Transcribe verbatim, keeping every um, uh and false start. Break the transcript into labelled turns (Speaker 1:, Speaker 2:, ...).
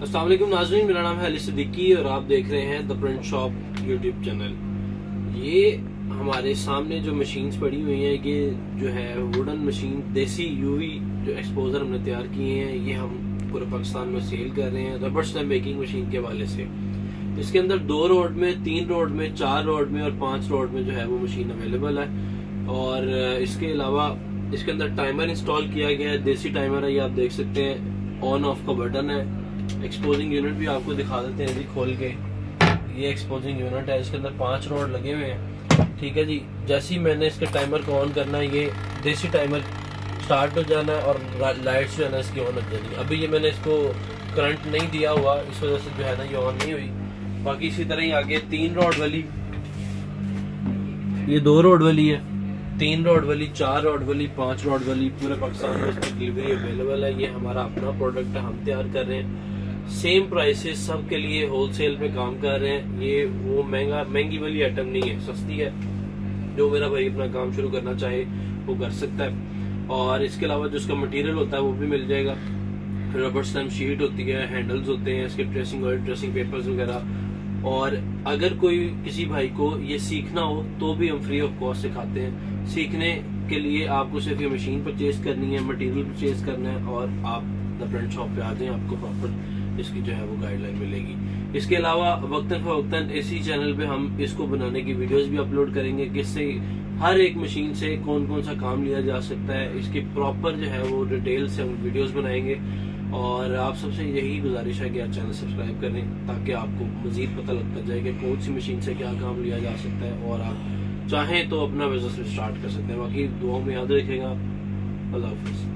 Speaker 1: अस्सलाम वालेकुम नाज़रीन, मेरा नाम है अली सिद्दीकी और आप देख रहे हैं the print shop YouTube channel. ये हमारे सामने जो मशीन्स पड़ी हुई हैं, ये जो है वुडन मशीन देसी यूवी जो एक्सपोजर हमने तैयार किए हैं, ये हम पूरे पाकिस्तान में सेल कर रहे हैं रबर स्टैम्प बेकिंग मशीन के हवाले से। इसके अंदर दो रोड में, तीन रोड में, चार रोड में और पांच रोड में जो है वो मशीन अवेलेबल है। और इसके अलावा इसके अंदर टाइमर इंस्टॉल किया गया है, देसी टाइमर है, ये आप देख सकते हैं। ऑन ऑफ का बटन है। एक्सपोजिंग यूनिट भी आपको दिखा देते हैं जी खोल के। ये एक्सपोजिंग यूनिट है, इसके अंदर पांच रोड लगे हुए हैं। ठीक है जी, जैसे ही मैंने इसके टाइमर को ऑन करना है, ये देसी टाइमर स्टार्ट हो जाना है और लाइट्स जो है ना इसकी ऑन हो जानी है। अभी ये मैंने इसको करंट नहीं दिया हुआ, इस वजह से जो है ना ये ऑन नहीं हुई। बाकी इसी तरह ही आगे तीन रोड वाली, ये दो रोड वाली है, तीन रोड वाली, चार रोड वाली, पांच रोड वाली, पूरे पाकिस्तान में इसकी डिलीवरी अवेलेबल है। ये हमारा अपना प्रोडक्ट है, हम तैयार कर रहे हैं। सेम प्राइसेस सबके लिए होलसेल पे काम कर रहे हैं। ये वो महंगा महंगी वाली आइटम नहीं है, सस्ती है। जो मेरा भाई अपना काम शुरू करना चाहे वो कर सकता है। और इसके अलावा जो इसका मटेरियल होता है वो भी मिल जाएगा। रबर स्टैम्प शीट होती है, हैंडल्स होते हैं, इसके ट्रेसिंग ऑयल, ट्रेसिंग पेपर्स वगैरह। और अगर कोई किसी भाई को ये सीखना हो तो भी हम फ्री ऑफ कॉस्ट सिखाते हैं। सीखने के लिए आपको सिर्फ ये मशीन परचेज करनी है, मटेरियल परचेज करना है और आप द प्रिंट शॉप पे आ जाएं, आपको प्रॉपर इसकी जो है वो गाइडलाइन मिलेगी। इसके अलावा वक्तन फवक्तन इसी चैनल पे हम इसको बनाने की वीडियोस भी अपलोड करेंगे, जिससे हर एक मशीन से कौन कौन सा काम लिया जा सकता है, इसकी प्रॉपर जो है वो डिटेल से हम वीडियोस बनाएंगे। और आप सबसे यही गुजारिश है कि आप चैनल सब्सक्राइब करें, ताकि आपको मजीद पता लगता जाए कि कौन सी मशीन से क्या काम लिया जा सकता है और आप चाहें तो अपना बिजनेस स्टार्ट कर सकते हैं। बाकी दुआ में याद रखेगा। अल्लाह हाफिज।